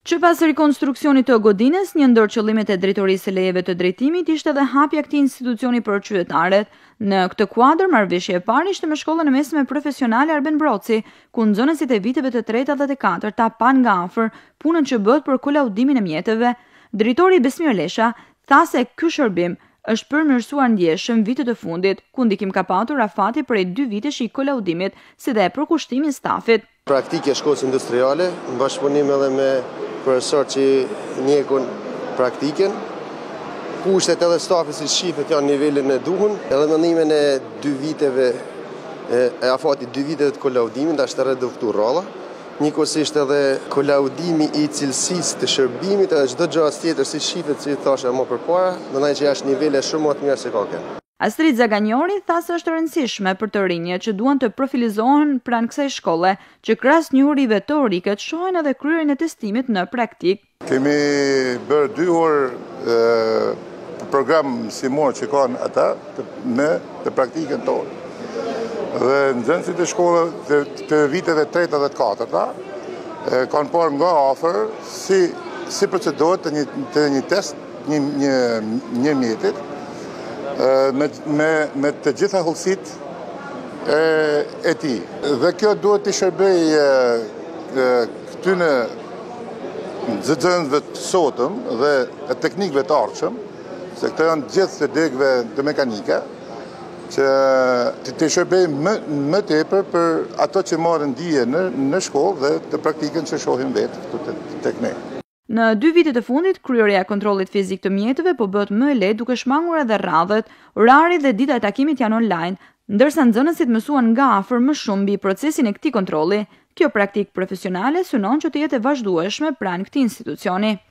Që pas rikonstruksionit të godines, një ndër qëllimet e drejtorisë së lejeve të drejtimit ishte edhe hapja këtij institucioni për qytetarët. Në këtë kuadër, marrëveshja e parë ishte me shkollën e mesme profesionale Arben Broci, ku nxënësit e viteve të treta dhe të katërta pan nga afër punën që bëhet për kolaudimin e mjeteve. Drejtori Besmir Lesha tha se ky shërbim është përmirësuar ndjeshëm vitet e fundit, ku ndikim ka patur afati prej 2 vitesh i kolaudimit, si dhe përkushtimi i stafit. Praktike shkollës industriale, në bashkëpunim edhe me profesor që njekun praktiken, kushtet edhe stafit si shifet janë nivelin e duhun, edhe mendimin e 2 viteve, e afati 2 viteve të kolaudimin, da është reduktuar ralla. Njëkohësisht edhe kolaudimi i cilësisë të shërbimit edhe çdo gjë tjetër si shifet si thashë më përpara, mendoj që është nivele shumë më të mira se ka këtu. Astrid Zaganjori tha se është e rëndësishme për të rinjët që duan të profilizohen pranë kësaj shkolle, që krahas njohurive teorike të shohin edhe kryerjen e testimit në praktik. Kemi bërë 2 orë program mësimor që kanë ata me të praktikën tonë. Dhe nxënësit e shkollës të viteve 3 dhe 4 kanë parë nga afër si procedohet të një test një mjetit me të gjitha hollësitë e tij. Dhe kjo duhet të shërbejë këtyne nxënësve të sotëm dhe teknikëve të ardhshëm, se këto janë gjithë të degëve të mekanike, që të shërbej më tepër për ato që marrin dije në shkollë dhe të praktikën që shohin vetë tek ne. Në 2 vitet e fundit, kryerja e kontrollit fizik të mjeteve po bëhet më e lehtë duke shmangur edhe radhët, orari dhe dita e takimit janë online, ndërsa nxënësit mësuan nga afër më shumë mbi procesin e këtij kontrolli. Kjo praktikë profesionale synon që të jetë e vazhdueshme pranë këtij institucioni.